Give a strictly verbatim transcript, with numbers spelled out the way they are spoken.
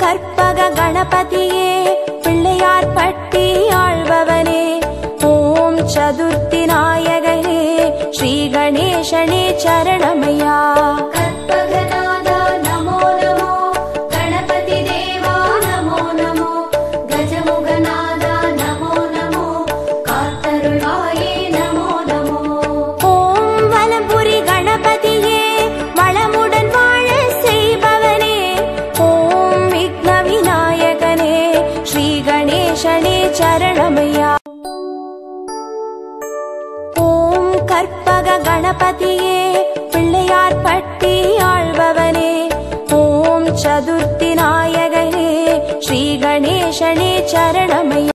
கற்பக கணபதியே பிள்ளையார் பட்டி ஆள்பவனே ஓம் சதுர்த்தி நாயகனே ஸ்ரீ கணேசனே சரணமையா சரணமையா ஓம் கற்பக கணபதியே பிள்ளையார் பட்டி ஆள்பவனே ஓம் சதுர்த்தி நாயகனே ஸ்ரீ கணேசனே சரணமையா